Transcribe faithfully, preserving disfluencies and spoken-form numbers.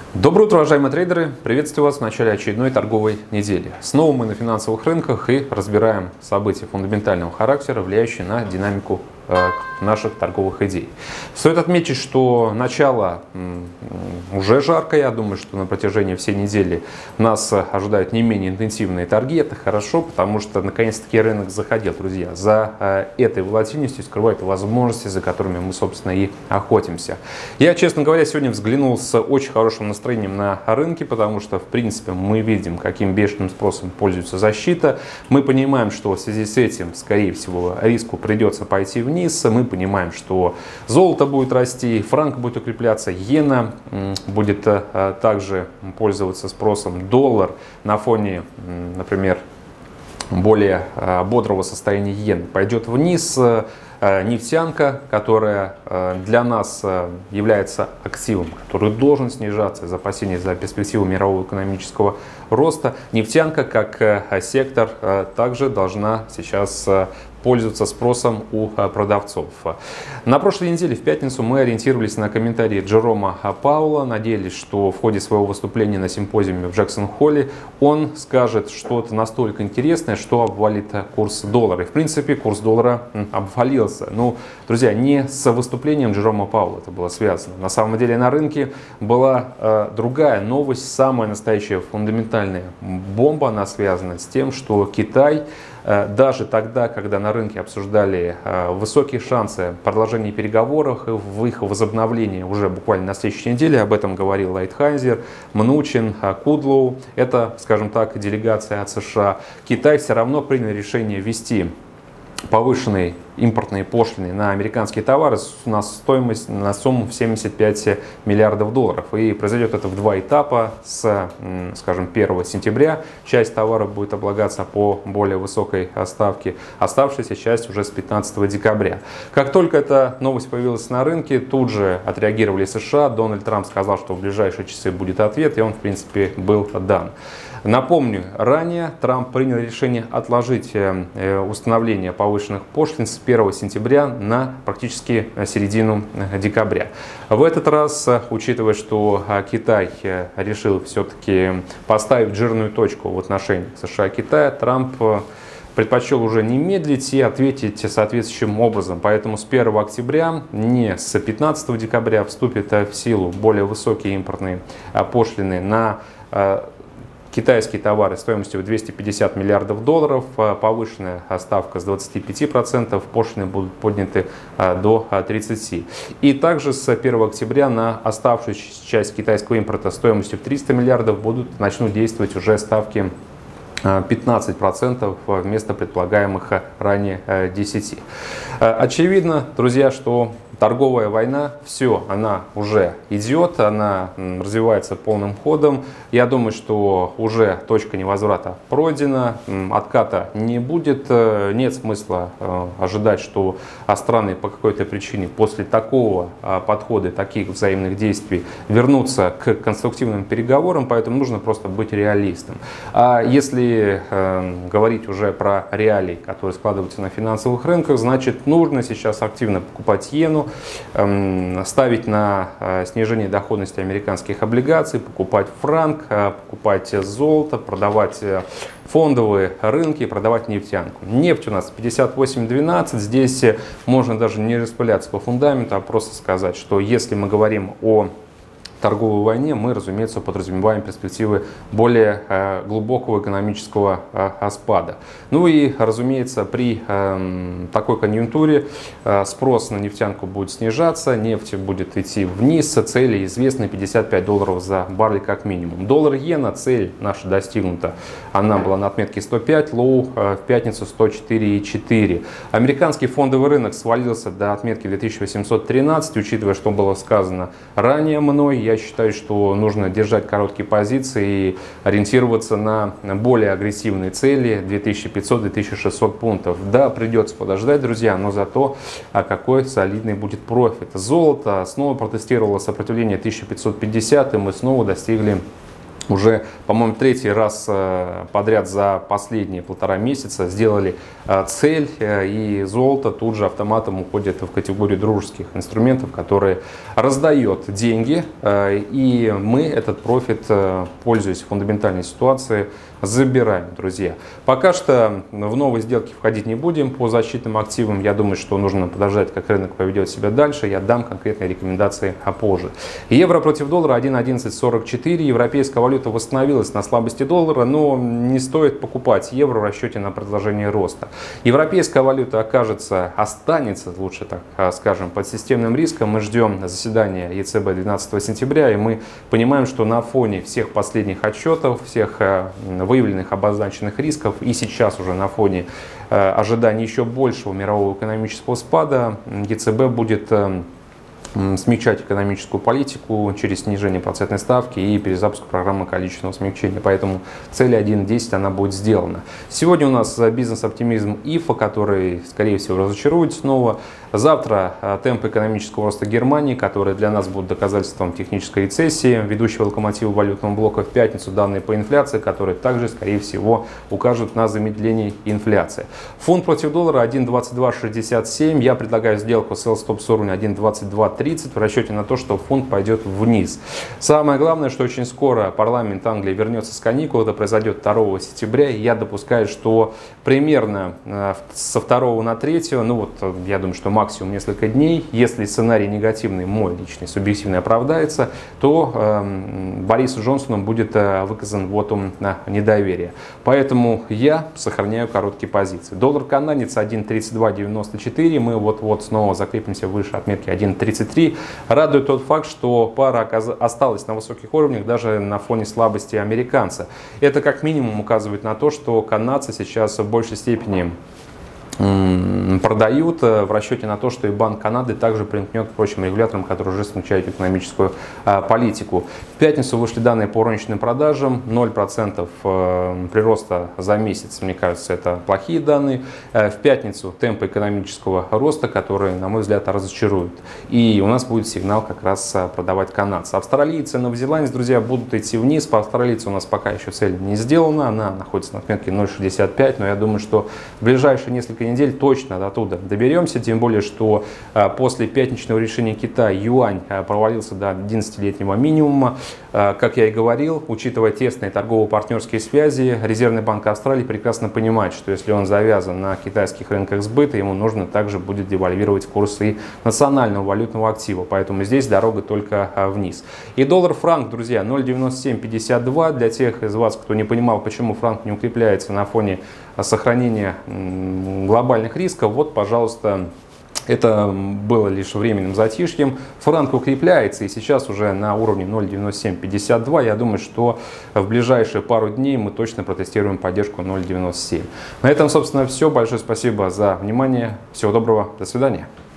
Доброе утро, уважаемые трейдеры! Приветствую вас в начале очередной торговой недели. Снова мы на финансовых рынках и разбираем события фундаментального характера, влияющие на динамику э, наших торговых идей. Стоит отметить, что начало м, уже жарко. Я думаю, что на протяжении всей недели нас ожидают не менее интенсивные торги. Это хорошо, потому что наконец-таки рынок заходил, друзья. За э, этой волатильностью скрывают возможности, за которыми мы, собственно, и охотимся. Я, честно говоря, сегодня взглянул с очень хорошим настроением настроением на рынке, потому что, в принципе, мы видим, каким бешеным спросом пользуется защита. Мы понимаем, что в связи с этим, скорее всего, риску придется пойти вниз. Мы понимаем, что золото будет расти, франк будет укрепляться, иена будет также пользоваться спросом, доллар на фоне, например, более бодрого состояния иены пойдет вниз. Нефтянка, которая для нас является активом, который должен снижаться из опасений за перспективу мирового экономического роста, нефтянка как сектор также должна сейчас пользоваться спросом у продавцов. На прошлой неделе, в пятницу, мы ориентировались на комментарии Джерома Пауэлла, надеялись, что в ходе своего выступления на симпозиуме в Джексон-Холле он скажет что-то настолько интересное, что обвалит курс доллара. И, в принципе, курс доллара обвалился. Ну, друзья, не с выступлением Джерома Пауэлла это было связано. На самом деле на рынке была э, другая новость, самая настоящая фундаментальная бомба. Она связана с тем, что Китай даже тогда, когда на рынке обсуждали высокие шансы продолжения переговоров и в их возобновлении уже буквально на следующей неделе, об этом говорил Лайтхайзер, Мнучин, Кудлоу, это, скажем так, делегация от США, Китай все равно принял решение ввести повышенные импортные пошлины на американские товары на стоимость, на сумму в семьдесят пять миллиардов долларов. И произойдет это в два этапа. С, скажем, первого сентября часть товаров будет облагаться по более высокой ставке, оставшаяся часть уже с пятнадцатого декабря. Как только эта новость появилась на рынке, тут же отреагировали США. Дональд Трамп сказал, что в ближайшие часы будет ответ, и он, в принципе, был дан. Напомню, ранее Трамп принял решение отложить установление повышенных пошлин с первого сентября на практически середину декабря. В этот раз, учитывая, что Китай решил все-таки поставить жирную точку в отношениях США и Китая, Трамп предпочел уже не медлить и ответить соответствующим образом. Поэтому с первого октября, не с пятнадцатого декабря, вступят в силу более высокие импортные пошлины на китайские товары стоимостью в двести пятьдесят миллиардов долларов, повышенная ставка с двадцати пяти процентов, пошлины будут подняты до тридцати процентов. И также с первого октября на оставшуюся часть китайского импорта стоимостью в триста миллиардов будут, начнут действовать уже ставки пятнадцать процентов вместо предполагаемых ранее десяти процентов. Очевидно, друзья, что торговая война, все, она уже идет, она развивается полным ходом. Я думаю, что уже точка невозврата пройдена, отката не будет. Нет смысла ожидать, что страны по какой-то причине после такого подхода, таких взаимных действий вернутся к конструктивным переговорам, поэтому нужно просто быть реалистом. А если говорить уже про реалии, которые складываются на финансовых рынках, значит, нужно сейчас активно покупать иену, ставить на снижение доходности американских облигаций, покупать франк, покупать золото, продавать фондовые рынки, продавать нефтянку. Нефть у нас пятьдесят восемь двенадцать. Здесь можно даже не распыляться по фундаменту, а просто сказать, что если мы говорим о торговой войне, мы, разумеется, подразумеваем перспективы более э, глубокого экономического э, спада. Ну и, разумеется, при э, такой конъюнктуре э, спрос на нефтянку будет снижаться, нефть будет идти вниз, цели известны пятьдесят пять долларов за баррель как минимум. Доллар-иена, цель наша достигнута, она была на отметке сто пять, лоу э, в пятницу сто четыре и четыре. Американский фондовый рынок свалился до отметки две тысячи восемьсот тринадцать, учитывая, что было сказано ранее мной. Я считаю, что нужно держать короткие позиции и ориентироваться на более агрессивные цели две тысячи пятьсот — две тысячи шестьсот пунктов. Да, придется подождать, друзья, но зато а какой солидный будет профит. Золото снова протестировало сопротивление тысяча пятьсот пятьдесят, и мы снова достигли уже, по-моему, третий раз подряд за последние полтора месяца сделали цель, и золото тут же автоматом уходит в категорию дружеских инструментов, которые раздает деньги, и мы этот профит, пользуясь фундаментальной ситуацией, забираем, друзья. Пока что в новые сделки входить не будем по защитным активам. Я думаю, что нужно подождать, как рынок поведет себя дальше. Я дам конкретные рекомендации позже. Евро против доллара один одиннадцать сорок четыре. Европейская валюта восстановилась на слабости доллара, но не стоит покупать евро в расчете на продолжение роста. Европейская валюта окажется, останется, лучше так скажем, под системным риском. Мы ждем заседания ЕЦБ двенадцатого сентября, и мы понимаем, что на фоне всех последних отчетов, всех выявленных обозначенных рисков и сейчас уже на фоне э, ожиданий еще большего мирового экономического спада ЕЦБ будет э, смягчать экономическую политику через снижение процентной ставки и перезапуск программы количественного смягчения. Поэтому цель один десять она будет сделана. Сегодня у нас бизнес-оптимизм ИФА, который, скорее всего, разочарует снова. Завтра темпы экономического роста Германии, которые для нас будут доказательством технической рецессии, ведущего локомотива валютного блока. В пятницу данные по инфляции, которые также, скорее всего, укажут на замедление инфляции. Фунт против доллара один двадцать два шестьдесят семь. Я предлагаю сделку sell stop с уровня один двадцать два тридцать в расчете на то, что фунт пойдет вниз. Самое главное, что очень скоро парламент Англии вернется с каникул. Это произойдет второго сентября. И я допускаю, что примерно со второго на третьего, ну вот я думаю, что максимум несколько дней, если сценарий негативный, мой личный, субъективный, оправдается, то э, Борису Джонсону будет э, выказан вотум на недоверие. Поэтому я сохраняю короткие позиции. Доллар канадец один тридцать два девяносто четыре. Мы вот-вот снова закрепимся выше отметки один тридцать три. Радует тот факт, что пара осталась на высоких уровнях даже на фоне слабости американца. Это как минимум указывает на то, что канадцы сейчас в большей степени продают в расчете на то, что и Банк Канады также примкнет к прочим регуляторам, которые уже смягчают экономическую а, политику. В пятницу вышли данные по розничным продажам. ноль процентов прироста за месяц, мне кажется, это плохие данные. В пятницу темпы экономического роста, которые, на мой взгляд, разочаруют. И у нас будет сигнал как раз продавать канадцы. Австралийцы и новозеландцы, друзья, будут идти вниз. По австралийцу у нас пока еще цель не сделана. Она находится на отметке ноль шестьдесят пять. Но я думаю, что в ближайшие несколько недель точно до туда доберемся, тем более, что а, после пятничного решения Китая юань а, провалился до одиннадцатилетнего минимума. А, как я и говорил, учитывая тесные торгово-партнерские связи, Резервный банк Австралии прекрасно понимает, что если он завязан на китайских рынках сбыта, ему нужно также будет девальвировать курс и национального валютного актива, поэтому здесь дорога только а, вниз. И доллар-франк, друзья, ноль девяносто семь пятьдесят два. Для тех из вас, кто не понимал, почему франк не укрепляется на фоне сохранения глобальных рисков, вот, пожалуйста, это было лишь временным затишьем. Франк укрепляется и сейчас уже на уровне ноль девяносто семь пятьдесят два. Я думаю, что в ближайшие пару дней мы точно протестируем поддержку ноль девяносто семь. На этом, собственно, все. Большое спасибо за внимание. Всего доброго. До свидания.